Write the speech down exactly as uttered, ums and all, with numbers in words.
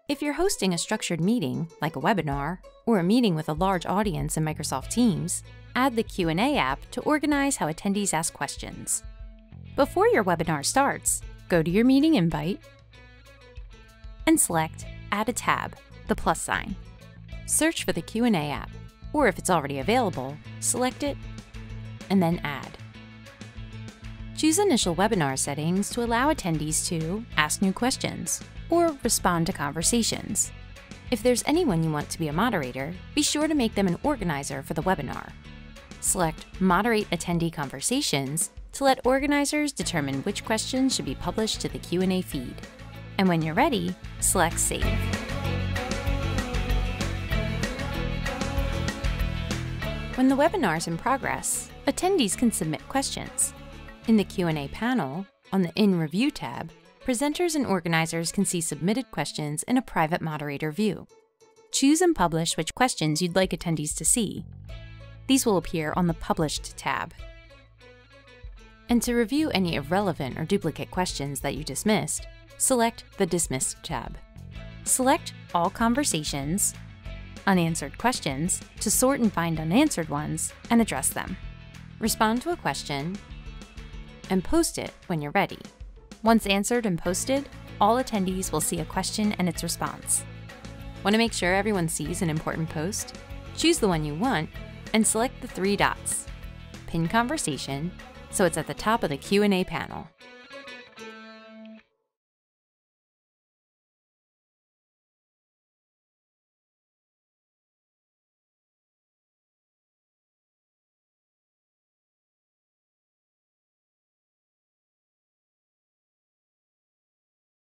If you're hosting a structured meeting, like a webinar, or a meeting with a large audience in Microsoft Teams, add the Q and A app to organize how attendees ask questions. Before your webinar starts, go to your meeting invite and select Add a tab, the plus sign. Search for the Q and A app, or if it's already available, select it and then Add. Choose Initial Webinar Settings to allow attendees to ask new questions or respond to conversations. If there's anyone you want to be a moderator, be sure to make them an organizer for the webinar. Select Moderate Attendee Conversations to let organizers determine which questions should be published to the Q and A feed. And when you're ready, select Save. When the webinar is in progress, attendees can submit questions. In the Q and A panel, on the In Review tab, presenters and organizers can see submitted questions in a private moderator view. Choose and publish which questions you'd like attendees to see. These will appear on the Published tab. And to review any irrelevant or duplicate questions that you dismissed, select the Dismissed tab. Select All Conversations, Unanswered Questions to sort and find unanswered ones and address them. Respond to a question and post it when you're ready. Once answered and posted, all attendees will see a question and its response. Want to make sure everyone sees an important post? Choose the one you want and select the three dots. Pin Conversation, so it's at the top of the Q and A panel.